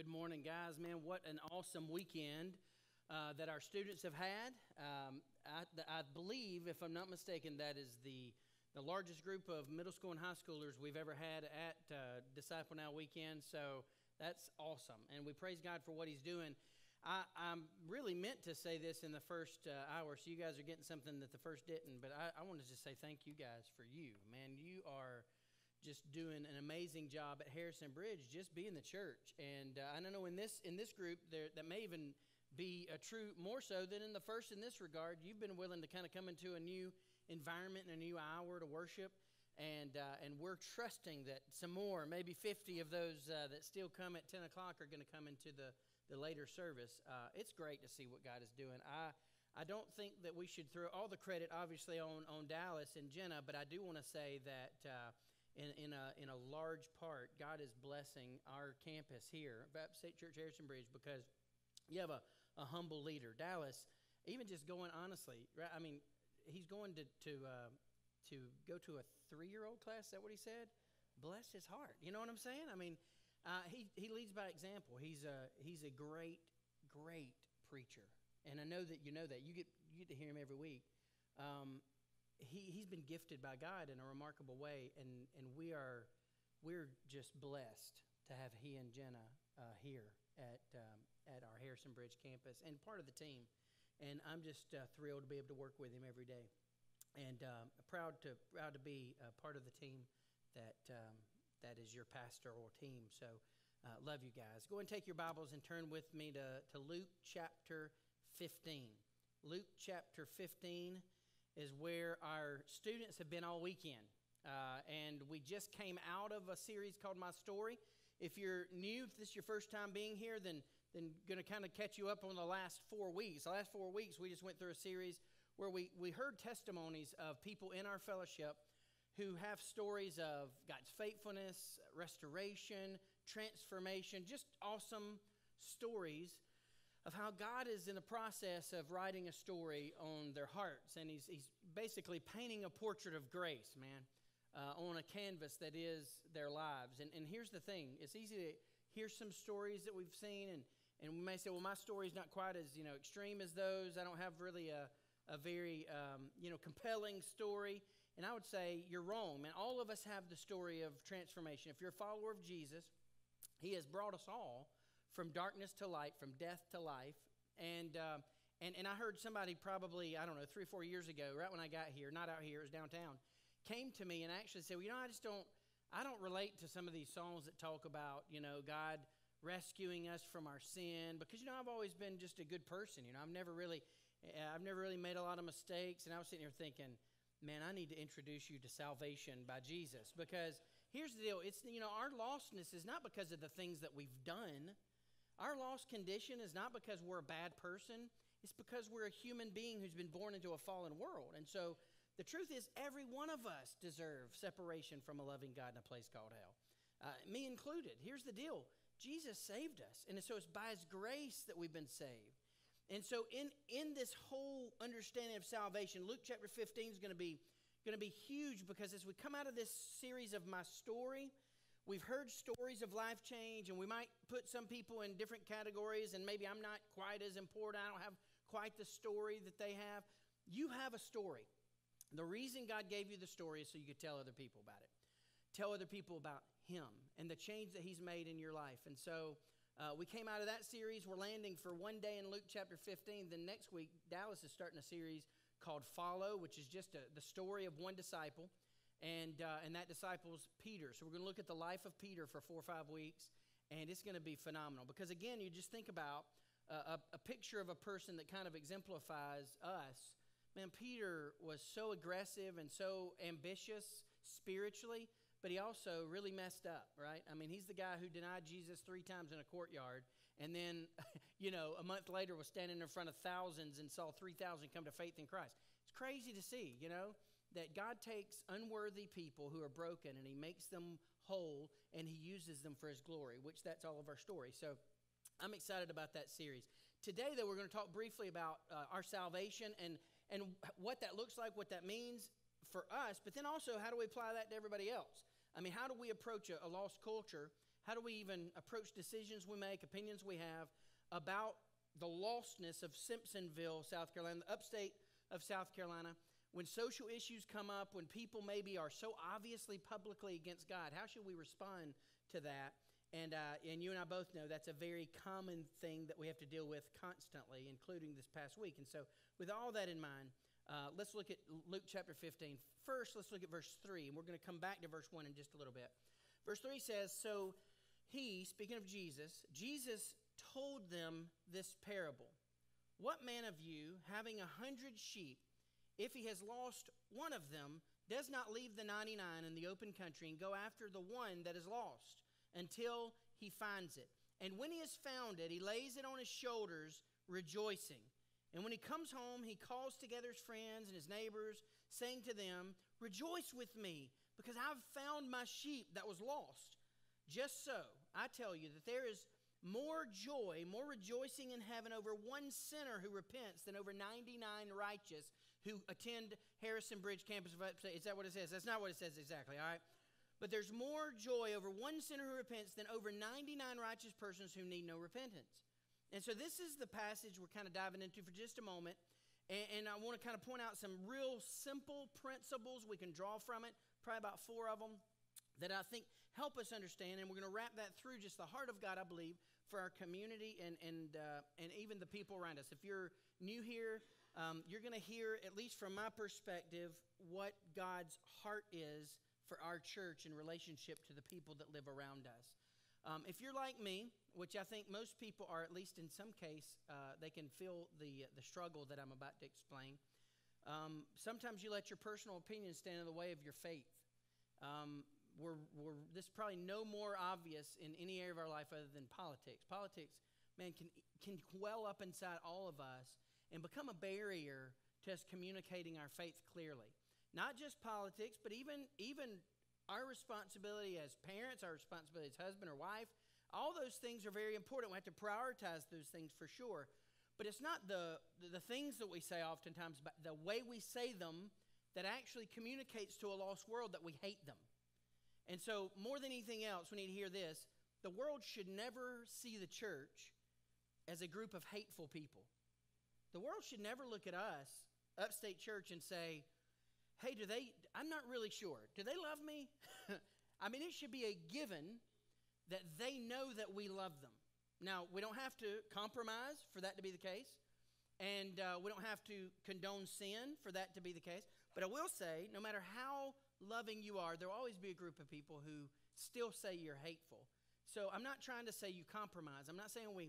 Good morning, guys. Man, what an awesome weekend that our students have had. I believe, if I'm not mistaken, that is the largest group of middle school and high schoolers we've ever had at Disciple Now weekend. So that's awesome, and we praise God for what He's doing. I'm really meant to say this in the first hour, so you guys are getting something that the first didn't. But I wanted to say thank you guys for you. Man, you are just doing an amazing job at Harrison Bridge, just being the church. And I don't know, in this group, that may even be true more so than in the first in this regard. You've been willing to kind of come into a new environment and a new hour to worship. And we're trusting that some more, maybe 50 of those that still come at 10 o'clock are going to come into the later service. It's great to see what God is doing. I don't think that we should throw all the credit, obviously, on Dallas and Jenna, but I do want to say that in a large part, God is blessing our campus here at Upstate Church Harrison Bridge because you have a humble leader. Dallas, even just going honestly, right? I mean, he's going to go to a 3-year-old class. Is that what he said? Bless his heart. You know what I'm saying? I mean, he leads by example. He's a great preacher, and I know that you know that. You get to hear him every week. He's been gifted by God in a remarkable way, and we're just blessed to have he and Jenna here at our Harrison Bridge campus and part of the team. And I'm just thrilled to be able to work with him every day, and proud to be a part of the team that is your pastoral team. So love you guys. Go and take your Bibles and turn with me to Luke chapter 15. Luke chapter 15 is where our students have been all weekend. And we just came out of a series called My Story. If you're new, if this is your first time being here, then going to kind of catch you up on the last 4 weeks. The last 4 weeks, we just went through a series where we heard testimonies of people in our fellowship who have stories of God's faithfulness, restoration, transformation, just awesome stories of how God is in the process of writing a story on their hearts. And he's basically painting a portrait of grace, man, on a canvas that is their lives. And here's the thing. It's easy to hear some stories that we've seen, and we may say, well, my story's not quite as, extreme as those. I don't have really a very, compelling story. And I would say you're wrong, man. All of us have the story of transformation. If you're a follower of Jesus, He has brought us all from darkness to light, from death to life. And I heard somebody probably, 3 or 4 years ago, right when I got here, not out here, it was downtown, came to me and actually said, well, I don't relate to some of these songs that talk about, God rescuing us from our sin, because, I've always been just a good person. I've never really made a lot of mistakes. And I was sitting here thinking, man, I need to introduce you to salvation by Jesus, because here's the deal. It's, our lostness is not because of the things that we've done. Our lost condition is not because we're a bad person. It's because we're a human being who's been born into a fallen world. And so the truth is, every one of us deserves separation from a loving God in a place called hell, me included. Here's the deal. Jesus saved us. And so it's by His grace that we've been saved. And so in this whole understanding of salvation, Luke chapter 15 is going to be huge, because as we come out of this series of My Story, we've heard stories of life change, and we might put some people in different categories, and maybe I'm not quite as important. I don't have quite the story that they have. You have a story. The reason God gave you the story is so you could tell other people about it. Tell other people about Him and the change that He's made in your life. And so we came out of that series. We're landing for one day in Luke chapter 15. Then next week, Dallas is starting a series called Follow, which is just the story of one disciple. And that disciple's Peter. So we're going to look at the life of Peter for 4 or 5 weeks, and it's going to be phenomenal. Because again, you just think about a picture of a person that kind of exemplifies us. Man, Peter was so aggressive and so ambitious spiritually, but he also really messed up, right? I mean, he's the guy who denied Jesus 3 times in a courtyard, and then, a month later was standing in front of thousands and saw 3,000 come to faith in Christ. It's crazy to see, that God takes unworthy people who are broken and He makes them whole, and He uses them for His glory, which that's all of our story. So I'm excited about that series. Today, though, we're going to talk briefly about our salvation and what that looks like, what that means for us, but then also how do we apply that to everybody else? I mean, how do we approach a lost culture? How do we even approach decisions we make, opinions we have about the lostness of Simpsonville, South Carolina, the upstate of South Carolina? When social issues come up, when people maybe are so obviously publicly against God, how should we respond to that? And you and I both know that's a very common thing that we have to deal with constantly, including this past week. And so with all that in mind, let's look at Luke chapter 15. First, let's look at verse 3, and we're going to come back to verse 1 in just a little bit. Verse 3 says, so he, speaking of Jesus told them this parable. What man of you, having 100 sheep, if he has lost one of them, does not leave the 99 in the open country and go after the one that is lost until he finds it? And when he has found it, he lays it on his shoulders, rejoicing. And when he comes home, he calls together his friends and his neighbors, saying to them, rejoice with me, because I've found my sheep that was lost. Just so, I tell you that there is more joy, more rejoicing in heaven over one sinner who repents than over 99 righteous who attend Harrison Bridge campus of Upstate. Is that what it says? That's not what it says exactly, all right? But there's more joy over one sinner who repents than over 99 righteous persons who need no repentance. And so this is the passage we're kind of diving into for just a moment. And I want to kind of point out some real simple principles we can draw from it, probably about 4 of them, that I think help us understand. And we're going to wrap that through just the heart of God, I believe, for our community and even the people around us. If you're new here, you're going to hear, at least from my perspective, what God's heart is for our church in relationship to the people that live around us. If you're like me, which I think most people are, at least in some case, they can feel the struggle that I'm about to explain. Sometimes you let your personal opinion stand in the way of your faith. This is probably no more obvious in any area of our life other than politics. Politics, man, can well up inside all of us and become a barrier to us communicating our faith clearly. Not just politics, but even our responsibility as parents, our responsibility as husband or wife. All those things are very important. We have to prioritize those things for sure. But it's not the things that we say oftentimes, but the way we say them that actually communicates to a lost world that we hate them. And so more than anything else, we need to hear this. The world should never see the church as a group of hateful people. The world should never look at us, Upstate Church, and say, hey, I'm not really sure. Do they love me? I mean, it should be a given that they know that we love them. Now, we don't have to compromise for that to be the case, and we don't have to condone sin for that to be the case. But I will say, no matter how loving you are, there will always be a group of people who still say you're hateful. So I'm not trying to say you compromise. I'm not saying we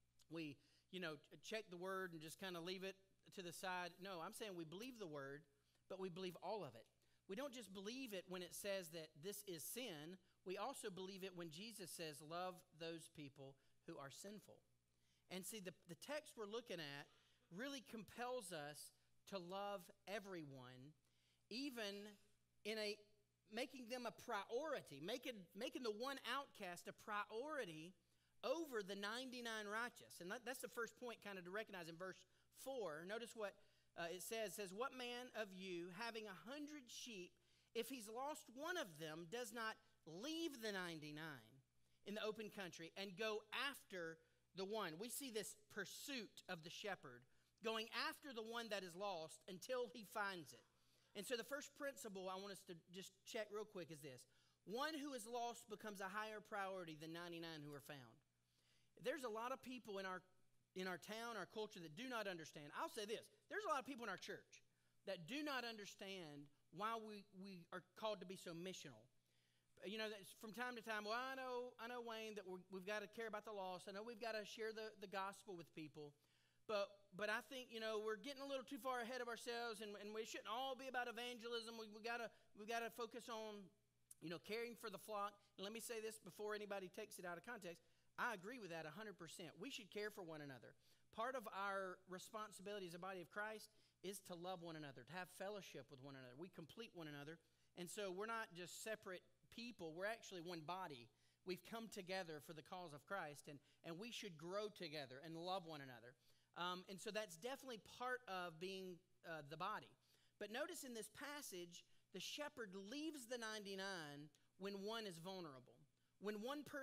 check the word and just kind of leave it to the side. No, I'm saying we believe the word, but we believe all of it. We don't just believe it when it says that this is sin. We also believe it when Jesus says, love those people who are sinful. And see, the text we're looking at really compels us to love everyone, even in making them a priority, making the one outcast a priority over the 99 righteous. And that's the first point kind of to recognize in verse 4. Notice what it says. It says, what man of you, having 100 sheep, if he's lost one of them, does not leave the 99 in the open country and go after the one? We see this pursuit of the shepherd, going after the one that is lost until he finds it. And so the first principle I want us to just check real quick is this. One who is lost becomes a higher priority than 99 who are found. There's a lot of people in our town, our culture, that do not understand. I'll say this. There's a lot of people in our church that do not understand why we are called to be so missional. You know, from time to time, well, I know, Wayne, that we've got to care about the lost. I know we've got to share the gospel with people. But I think, we're getting a little too far ahead of ourselves, and we shouldn't all be about evangelism. We've got to focus on, caring for the flock. And let me say this before anybody takes it out of context. I agree with that 100%. We should care for one another. Part of our responsibility as a body of Christ is to love one another, to have fellowship with one another. We complete one another. And so we're not just separate people. We're actually one body. We've come together for the cause of Christ, and we should grow together and love one another. And so that's definitely part of being the body. But notice in this passage, the shepherd leaves the 99 when one is vulnerable. when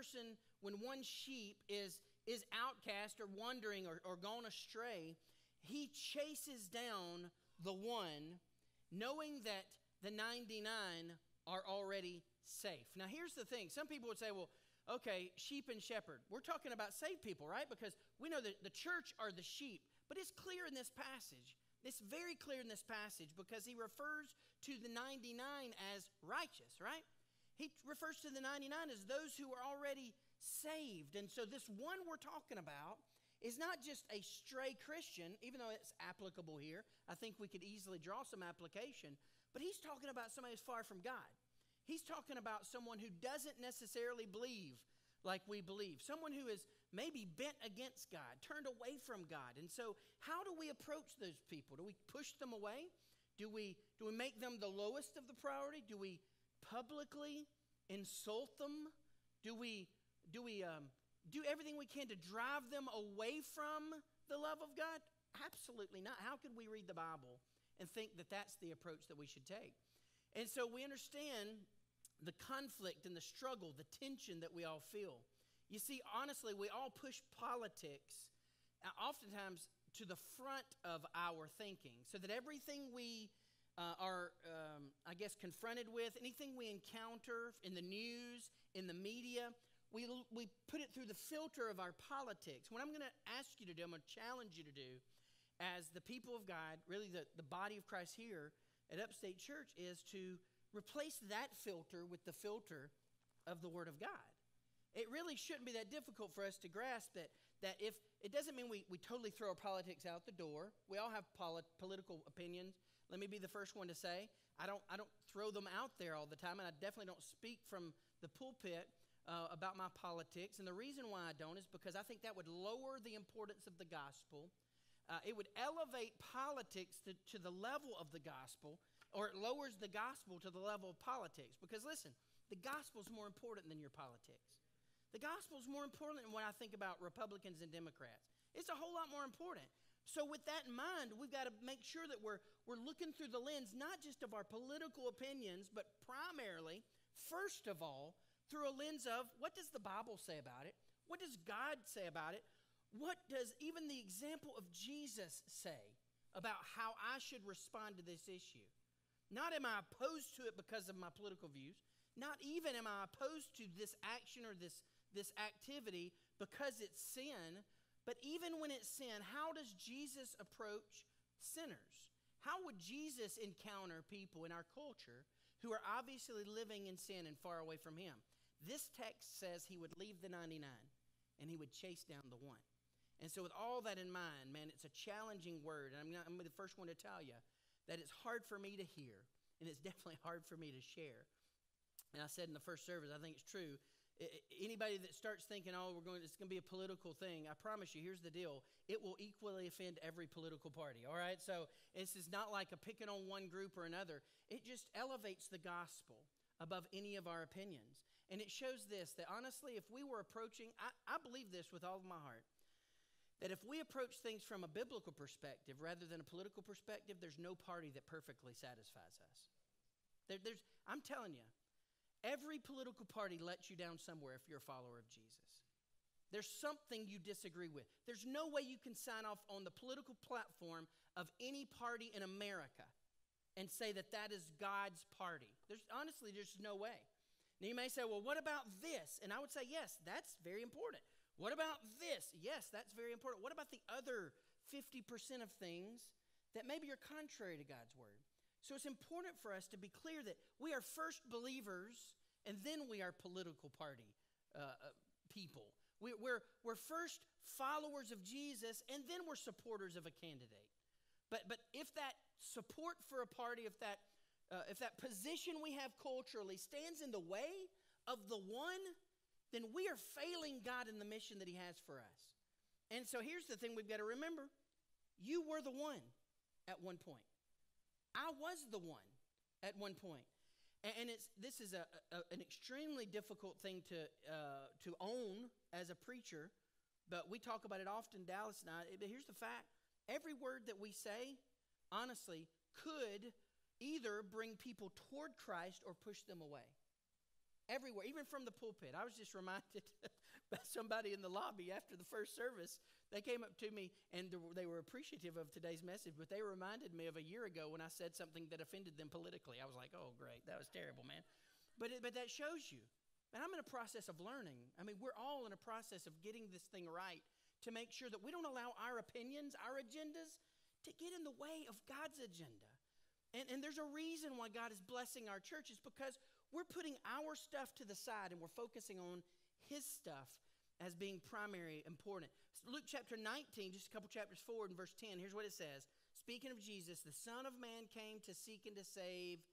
one sheep is outcast or wandering or gone astray, he chases down the one, knowing that the 99 are already safe. Now, here's the thing. Some people would say, well, okay, sheep and shepherd. We're talking about saved people, right? Because we know that the church are the sheep. But it's clear in this passage. It's very clear in this passage because he refers to the 99 as righteous, right? He refers to the 99 as those who are already saved. And so this one we're talking about is not just a stray Christian, even though it's applicable here. I think we could easily draw some application. But he's talking about somebody who's far from God. He's talking about someone who doesn't necessarily believe like we believe. Someone who is maybe bent against God, turned away from God. And so how do we approach those people? Do we push them away? Do we make them the lowest of the priority? Do we publicly insult them? Do we do everything we can to drive them away from the love of God? Absolutely not. How could we read the Bible and think that that's the approach that we should take? And so we understand the conflict and the struggle, the tension that we all feel. You see, honestly, we all push politics oftentimes to the front of our thinking so that everything we are, confronted with, anything we encounter in the news, in the media, we put it through the filter of our politics. What I'm going to ask you to do, I'm going to challenge you to do as the people of God, really the body of Christ here at Upstate Church, is to replace that filter with the filter of the Word of God. It really shouldn't be that difficult for us to grasp that if it doesn't mean we totally throw our politics out the door. We all have political opinions. Let me be the first one to say, I don't throw them out there all the time, and I definitely don't speak from the pulpit about my politics. And the reason why I don't is because I think that would lower the importance of the gospel. It would elevate politics to the level of the gospel, or it lowers the gospel to the level of politics. Because listen, the gospel is more important than your politics. The gospel is more important than when I think about Republicans and Democrats. It's a whole lot more important. So with that in mind, we've got to make sure that we're looking through the lens, not just of our political opinions, but primarily, first of all, through a lens of what does the Bible say about it? What does God say about it? What does even the example of Jesus say about how I should respond to this issue? Not am I opposed to it because of my political views. Not even am I opposed to this action or this activity because it's sin. But even when it's sin, how does Jesus approach sinners? How would Jesus encounter people in our culture who are obviously living in sin and far away from him? This text says he would leave the 99 and he would chase down the one. And so with all that in mind, man, it's a challenging word. And I'm the first one to tell you that it's hard for me to hear, and it's definitely hard for me to share. And I said in the first service, I think it's true. Anybody that starts thinking, it's going to be a political thing, I promise you, here's the deal. It will equally offend every political party, all right? So this is not like a picking on one group or another. It just elevates the gospel above any of our opinions. And it shows this, that honestly, if we were approaching, I believe this with all of my heart, that if we approach things from a biblical perspective rather than a political perspective, there's no party that perfectly satisfies us. I'm telling you, every political party lets you down somewhere if you're a follower of Jesus. There's something you disagree with. There's no way you can sign off on the political platform of any party in America and say that is God's party. There's no way. Now you may say, well, what about this? And I would say, yes, that's very important. What about this? Yes, that's very important. What about the other 50% of things that maybe are contrary to God's word? So it's important for us to be clear that we are first believers and then we are political party people. We're first followers of Jesus and then we're supporters of a candidate. But if that support for a party, if that position we have culturally stands in the way of the one, then we are failing God in the mission that he has for us. And so here's the thing we've got to remember. You were the one at one point. I was the one at one point. And this is an extremely difficult thing to own as a preacher, but we talk about it often, Dallas and I. But here's the fact. Every word that we say, honestly, could either bring people toward Christ or push them away. everywhere, even from the pulpit. I was just reminded by somebody in the lobby after the first service. They came up to me, and they were appreciative of today's message, but they reminded me of a year ago when I said something that offended them politically. I was like, oh, great, that was terrible, man. But that shows you. And I'm in a process of learning. I mean, we're all in a process of getting this thing right to make sure that we don't allow our opinions, our agendas, to get in the way of God's agenda. And there's a reason why God is blessing our churches, because we're putting our stuff to the side and we're focusing on his stuff as being primary important. Luke chapter 19, just a couple chapters forward in verse 10, here's what it says. Speaking of Jesus, the Son of Man came to seek and to save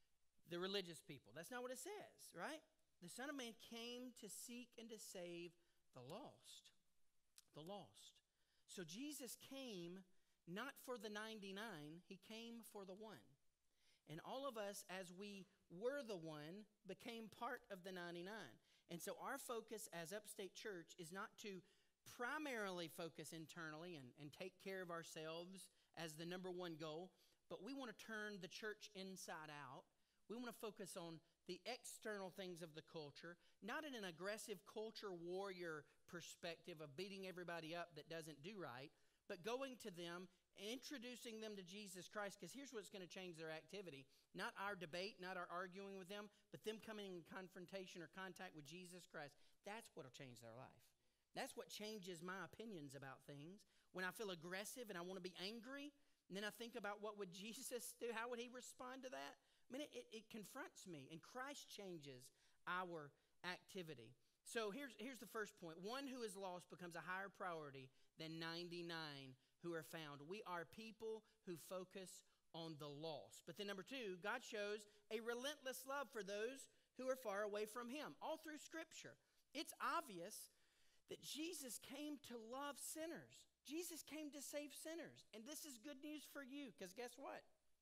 the religious people. That's not what it says, right? The Son of Man came to seek and to save the lost. The lost. So Jesus came not for the 99, he came for the one. And all of us, as we were the one, became part of the 99. And so our focus as Upstate Church is not to primarily focus internally and take care of ourselves as the number one goal, but we want to turn the church inside out. We want to focus on the external things of the culture, not in an aggressive culture warrior perspective of beating everybody up that doesn't do right, but going to them and introducing them to Jesus Christ, because here's what's going to change their activity. Not our debate, not our arguing with them, but them coming in confrontation or contact with Jesus Christ. That's what will change their life. That's what changes my opinions about things. When I feel aggressive and I want to be angry, and then I think about what would Jesus do, how would he respond to that? I mean, it confronts me, and Christ changes our activity. So here's the first point. One who is lost becomes a higher priority than 99 who are found. We are people who focus on the lost. But then number two, God shows a relentless love for those who are far away from him. All through Scripture, it's obvious that Jesus came to love sinners. Jesus came to save sinners. And this is good news for you, because guess what?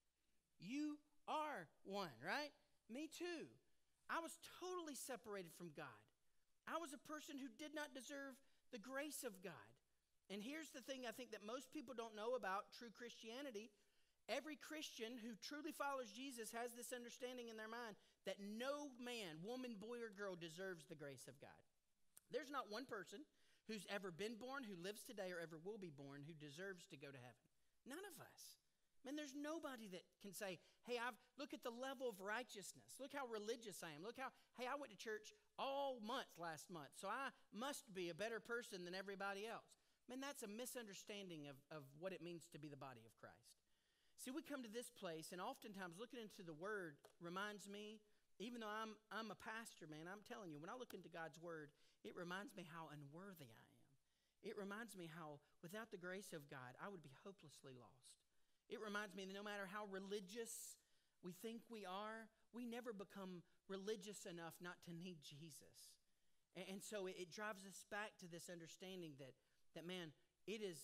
You are one, right? Me too. I was totally separated from God. I was a person who did not deserve the grace of God. And here's the thing I think that most people don't know about true Christianity. Every Christian who truly follows Jesus has this understanding in their mind that no man, woman, boy, or girl deserves the grace of God. There's not one person who's ever been born, who lives today, or ever will be born, who deserves to go to heaven. None of us. Man, there's nobody that can say, hey, look at the level of righteousness. Look how religious I am. Look how, hey, I went to church all month last month, so I must be a better person than everybody else. Man, that's a misunderstanding of what it means to be the body of Christ. See, we come to this place, and oftentimes looking into the Word reminds me, even though I'm a pastor, man, I'm telling you, when I look into God's Word, it reminds me how unworthy I am. It reminds me how, without the grace of God, I would be hopelessly lost. It reminds me that no matter how religious we think we are, we never become religious enough not to need Jesus. And so it drives us back to this understanding that man, it is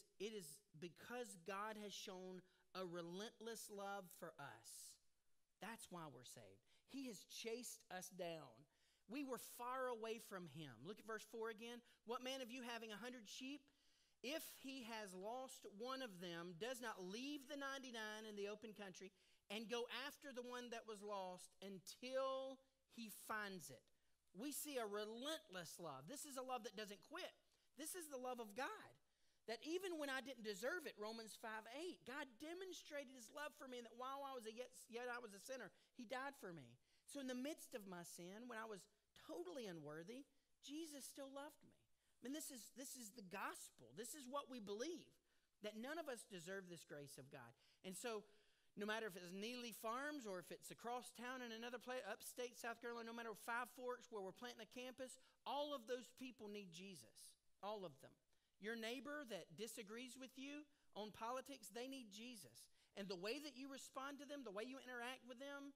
because God has shown a relentless love for us. That's why we're saved. He has chased us down. We were far away from him. Look at verse 4 again. What man of you having 100 sheep, if he has lost one of them, does not leave the 99 in the open country and go after the one that was lost until he finds it? We see a relentless love. This is a love that doesn't quit. This is the love of God. That even when I didn't deserve it, Romans 5:8, God demonstrated his love for me, and that while I was yet I was a sinner, he died for me. So in the midst of my sin, when I was totally unworthy, Jesus still loved me. I mean, this is the gospel. This is what we believe, that none of us deserve this grace of God. And so no matter if it's Neely Farms or if it's across town in another place, upstate South Carolina, no matter Five Forks where we're planting a campus, all of those people need Jesus. All of them. Your neighbor that disagrees with you on politics, they need Jesus. And the way that you respond to them, the way you interact with them,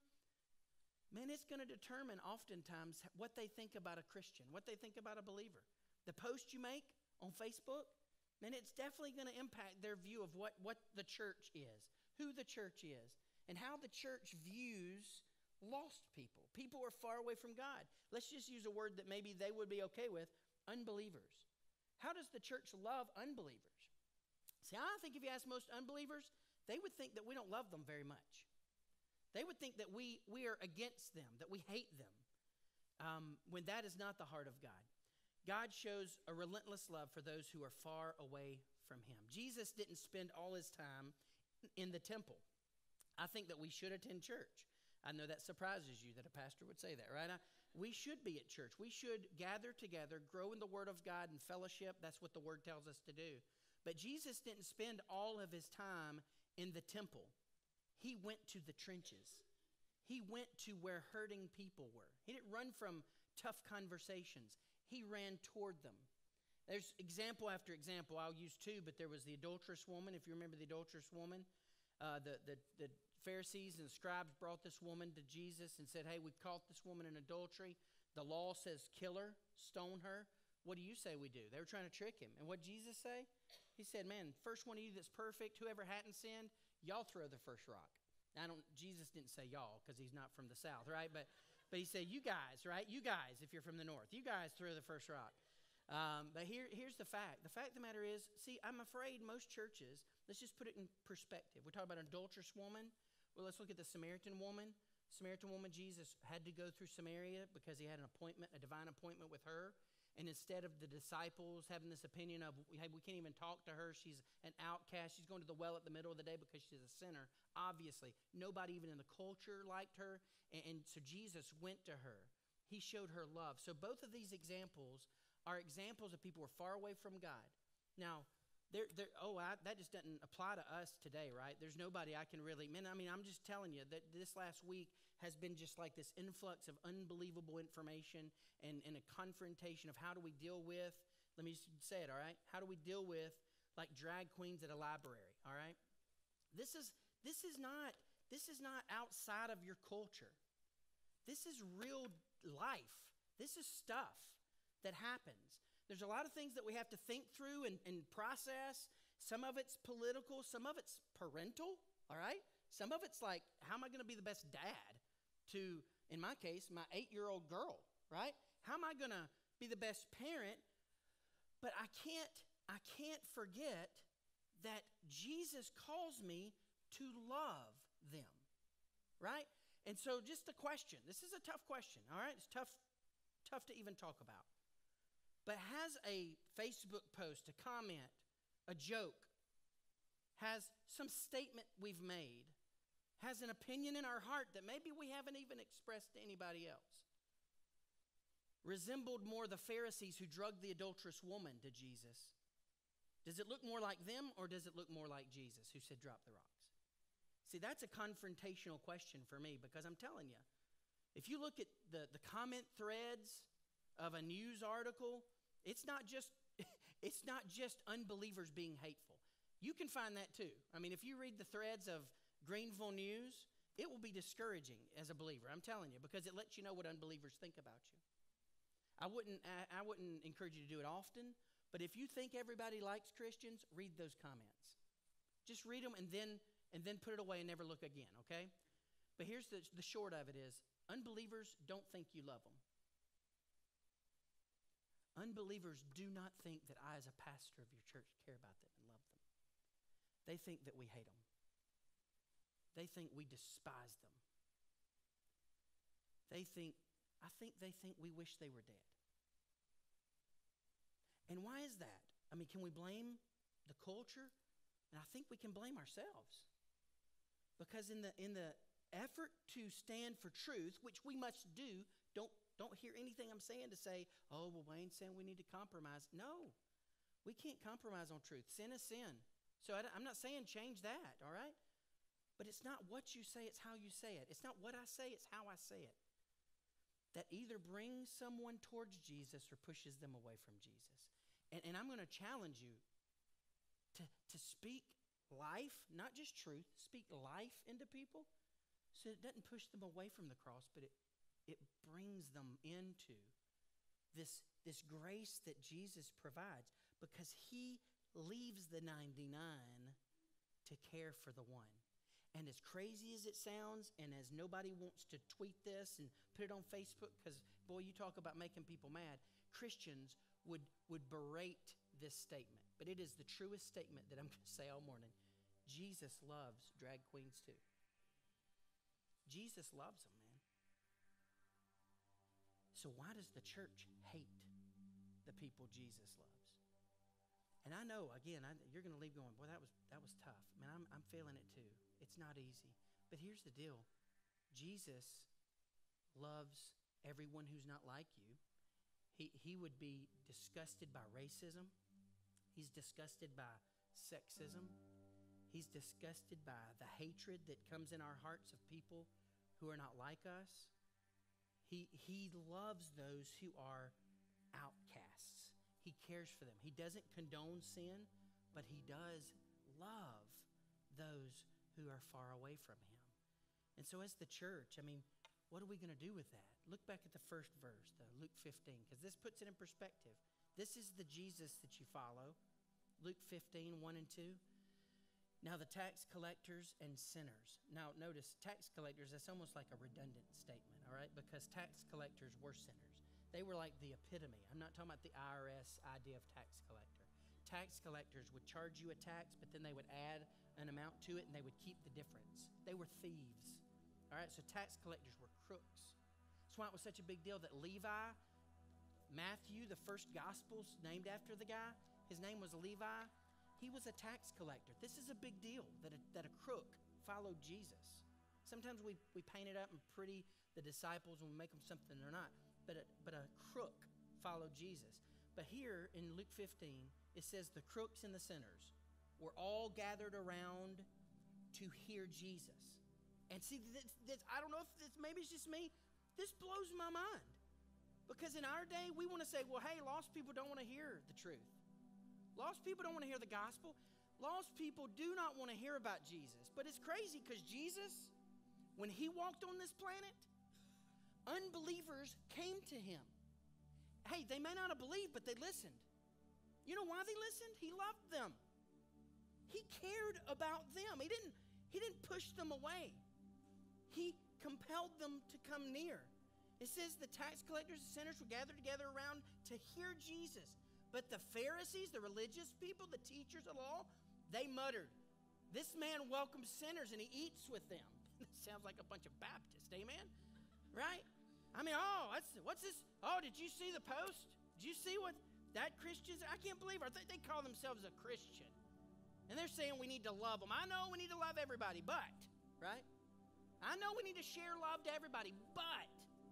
man, it's going to determine oftentimes what they think about a Christian, what they think about a believer. The post you make on Facebook, man, it's definitely going to impact their view of what the church is, who the church is, and how the church views lost people. People who are far away from God. Let's just use a word that maybe they would be okay with, unbelievers. How does the church love unbelievers? See, I think if you ask most unbelievers, they would think that we don't love them very much. They would think that we are against them, that we hate them. when that is not the heart of God. God shows a relentless love for those who are far away from him. Jesus didn't spend all his time in the temple. I think that we should attend church. I know that surprises you that a pastor would say that, right? We should be at church. We should gather together, grow in the Word of God and fellowship. That's what the Word tells us to do. But Jesus didn't spend all of his time in the temple. He went to the trenches. He went to where hurting people were. He didn't run from tough conversations. He ran toward them. There's example after example. I'll use two, but there was the adulterous woman. If you remember the adulterous woman, the Pharisees and the scribes brought this woman to Jesus and said, hey, we caught this woman in adultery. The law says kill her, stone her. What do you say we do? They were trying to trick him. And what did Jesus say? He said, man, first one of you that's perfect, whoever hadn't sinned, y'all throw the first rock. Now, Jesus didn't say y'all because he's not from the South, right? But he said, you guys, right? You guys, if you're from the North, you guys throw the first rock. But here's the fact. The fact of the matter is, see, I'm afraid most churches, let's just put it in perspective. We're talking about an adulterous woman. Well, let's look at the Samaritan woman. Samaritan woman, Jesus had to go through Samaria because he had an appointment, a divine appointment with her. And instead of the disciples having this opinion of, hey, we can't even talk to her, she's an outcast, she's going to the well at the middle of the day because she's a sinner. Obviously, nobody even in the culture liked her. And so Jesus went to her. He showed her love. So both of these examples are examples of people who are far away from God. Now, that just doesn't apply to us today, right? There's nobody I can really, I'm just telling you that this last week has been just like this influx of unbelievable information and a confrontation of how do we deal with, let me just say it, all right? How do we deal with like drag queens at a library, all right? This is not outside of your culture. This is real life. This is stuff that happens. There's a lot of things that we have to think through and process. Some of it's political. Some of it's parental, all right? Some of it's like, how am I going to be the best dad to, in my case, my 8-year-old girl, right? How am I going to be the best parent? But I can't forget that Jesus calls me to love them, right? And so just the question. This is a tough question, all right? It's tough to even talk about. But has a Facebook post, a comment, a joke, has some statement we've made, has an opinion in our heart that maybe we haven't even expressed to anybody else, resembled more the Pharisees who drugged the adulterous woman to Jesus? Does it look more like them or does it look more like Jesus who said drop the rocks? See, that's a confrontational question for me because I'm telling you, if you look at the comment threads of a news article, it's not just unbelievers being hateful. You can find that too. If you read the threads of Greenville News, it will be discouraging as a believer. I'm telling you, because it lets you know what unbelievers think about you. I wouldn't encourage you to do it often, but if you think everybody likes Christians, read those comments. Just read them and then put it away and never look again, okay? But here's the short of it is, unbelievers don't think you love them. Unbelievers do not think that I, as a pastor of your church, care about them and love them. They think that we hate them. They think we despise them. I think they think we wish they were dead. And why is that? Can we blame the culture? And I think we can blame ourselves. Because in the effort to stand for truth, which we must do, don't hear anything I'm saying to say, oh, well, Wayne's saying we need to compromise. No, we can't compromise on truth. Sin is sin. So I'm not saying change that, all right? But it's not what you say, it's how you say it. It's not what I say, it's how I say it. That either brings someone towards Jesus or pushes them away from Jesus. And I'm going to challenge you to speak life, not just truth, speak life into people so it doesn't push them away from the cross, but it brings them into this grace that Jesus provides because he leaves the 99 to care for the one. And as crazy as it sounds, and as nobody wants to tweet this and put it on Facebook, because, boy, you talk about making people mad, Christians would berate this statement. But it is the truest statement that I'm going to say all morning. Jesus loves drag queens too. Jesus loves them, man. So why does the church hate the people Jesus loves? And I know, again, you're going to leave going, boy, that was tough. Man, I'm feeling it too. It's not easy. But here's the deal. Jesus loves everyone who's not like you. He would be disgusted by racism. He's disgusted by sexism. He's disgusted by the hatred that comes in our hearts of people who are not like us. He loves those who are outcasts. He cares for them. He doesn't condone sin, but he does love those who are far away from him. And so as the church, what are we going to do with that? Look back at the first verse, Luke 15, because this puts it in perspective. This is the Jesus that you follow. Luke 15, 1 and 2. Now the tax collectors and sinners. Now notice, tax collectors, that's almost like a redundant statement, all right? Because tax collectors were sinners. They were like the epitome. I'm not talking about the IRS idea of tax collector. Tax collectors would charge you a tax, but then they would add an amount to it, and they would keep the difference. They were thieves. All right, so tax collectors were crooks. That's why it was such a big deal that Levi, Matthew, the first gospel's named after the guy, his name was Levi. He was a tax collector. This is a big deal that a crook followed Jesus. Sometimes we paint it up and pretty the disciples and we make them something they're not. But a crook followed Jesus. But here in Luke 15, it says the crooks and the sinners were all gathered around to hear Jesus. And see, this, I don't know if maybe it's just me. This blows my mind. Because in our day, we want to say, well, hey, lost people don't want to hear the truth. Lost people don't want to hear the gospel. Lost people do not want to hear about Jesus. But it's crazy because Jesus, when he walked on this planet, unbelievers came to him. Hey, they may not have believed, but they listened. You know why they listened? He loved them. He cared about them. He didn't push them away. He compelled them to come near. It says the tax collectors and sinners were gathered together around to hear Jesus. But the Pharisees, the religious people, the teachers of law, they muttered, this man welcomes sinners and he eats with them. Sounds like a bunch of Baptists, amen? Right? What's this? Oh, did you see the post? Did you see what that Christians, I can't believe it. They call themselves a Christian. And they're saying we need to love them. I know we need to love everybody, but, right? I know we need to share love to everybody, but,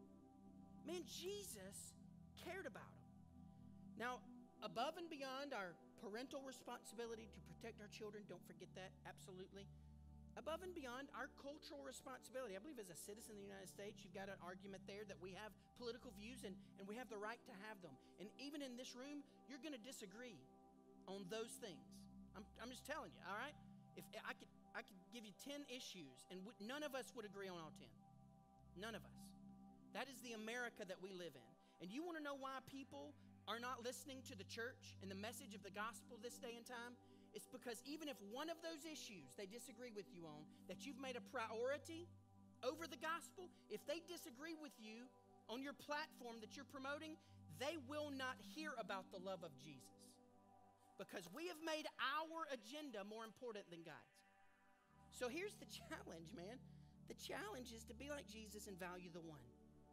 man, Jesus cared about them. Now, above and beyond our parental responsibility to protect our children, don't forget that, absolutely. Above and beyond our cultural responsibility, I believe as a citizen of the United States, you've got an argument there that we have political views and we have the right to have them. And even in this room, you're going to disagree on those things. I'm just telling you, all right? If I could give you 10 issues and none of us would agree on all 10. None of us. That is the America that we live in. And you want to know why people are not listening to the church and the message of the gospel this day and time? It's because even if one of those issues they disagree with you on, that you've made a priority over the gospel, if they disagree with you on your platform that you're promoting, they will not hear about the love of Jesus. Because we have made our agenda more important than God's. So here's the challenge, man. The challenge is to be like Jesus and value the one.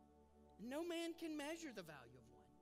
No man can measure the value of one.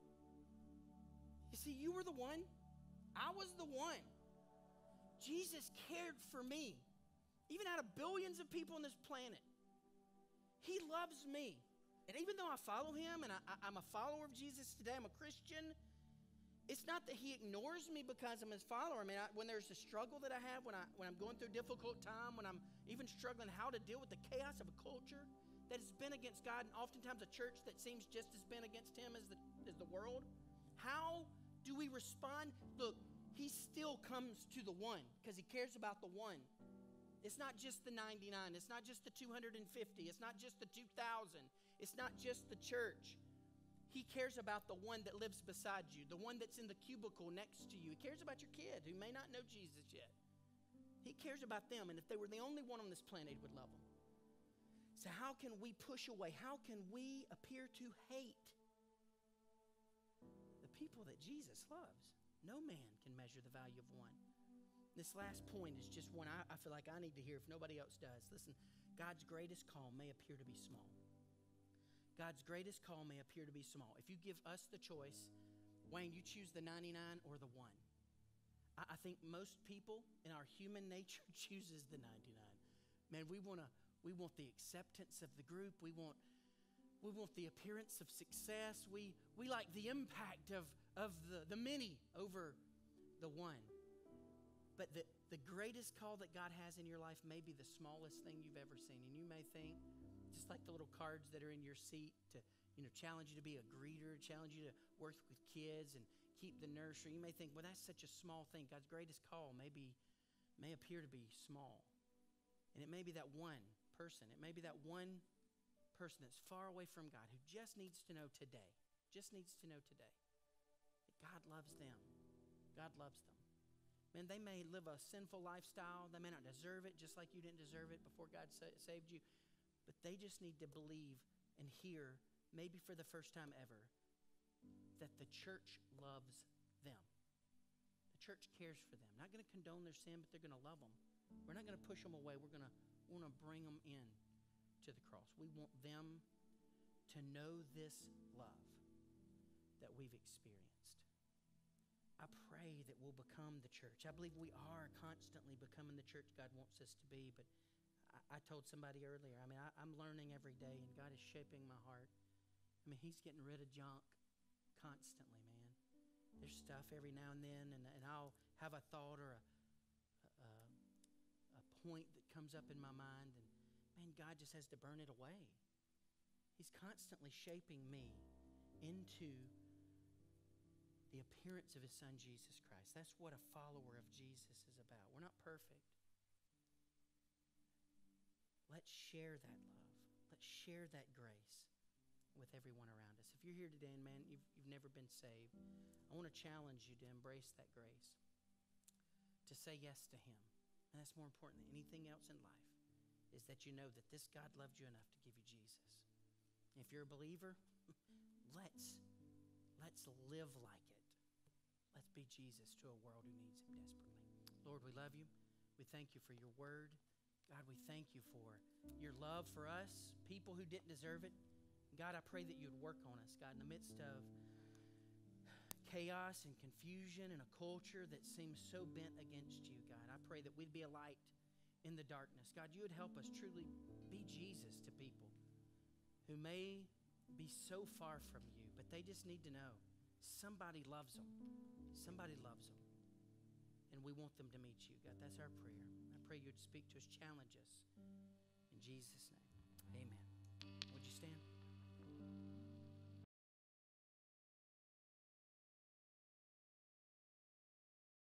You see, you were the one. I was the one. Jesus cared for me, even out of billions of people on this planet. He loves me. And even though I follow him and I'm a follower of Jesus today, I'm a Christian, it's not that he ignores me because I'm his follower. When there's a struggle that I have, when I'm going through a difficult time, when I'm even struggling how to deal with the chaos of a culture that has been against God, and oftentimes a church that seems just as been against him as the world, how do we respond? Look, he still comes to the one because he cares about the one. It's not just the 99. It's not just the 250. It's not just the 2,000. It's not just the church. He cares about the one that lives beside you, the one that's in the cubicle next to you. He cares about your kid who may not know Jesus yet. He cares about them, and if they were the only one on this planet, he would love them. So how can we push away? How can we appear to hate the people that Jesus loves? No man can measure the value of one. This last point is just one I feel like I need to hear if nobody else does. Listen, God's greatest call may appear to be small. God's greatest call may appear to be small. If you give us the choice, Wayne, you choose the 99 or the 1. I think most people in our human nature chooses the 99. Man, we want the acceptance of the group. We want the appearance of success. We like the impact of the many over the one. But the greatest call that God has in your life may be the smallest thing you've ever seen. And you may think, just like the little cards that are in your seat to challenge you to be a greeter, challenge you to work with kids and keep the nursery. You may think, well, that's such a small thing. God's greatest call may appear to be small. And it may be that one person. It may be that one person that's far away from God who just needs to know today, that God loves them. God loves them. Man, they may live a sinful lifestyle. They may not deserve it, just like you didn't deserve it before God saved you. But they just need to believe and hear, maybe for the first time ever, that the church loves them. The church cares for them. Not going to condone their sin, but they're going to love them. We're not going to push them away. We're going to want to bring them in to the cross. We want them to know this love that we've experienced. I pray that we'll become the church. I believe we are constantly becoming the church God wants us to be, but I told somebody earlier, I'm learning every day, and God is shaping my heart. He's getting rid of junk constantly, man. There's stuff every now and then, and I'll have a thought or a point that comes up in my mind, and man, God just has to burn it away. He's constantly shaping me into the appearance of His Son, Jesus Christ. That's what a follower of Jesus is about. We're not perfect. Let's share that love. Let's share that grace with everyone around us. If you're here today and, man, you've never been saved, I want to challenge you to embrace that grace, to say yes to Him. And that's more important than anything else in life, is that you know that this God loved you enough to give you Jesus. And if you're a believer, let's live like it. Let's be Jesus to a world who needs Him desperately. Lord, we love you. We thank you for your word. God, we thank you for your love for us, people who didn't deserve it. God, I pray that you'd work on us, God, in the midst of chaos and confusion and a culture that seems so bent against you, God. I pray that we'd be a light in the darkness. God, you would help us truly be Jesus to people who may be so far from you, but they just need to know somebody loves them. Somebody loves them. And we want them to meet you, God. That's our prayer. I pray you'd speak to us, challenge us. In Jesus' name, amen. Would you stand?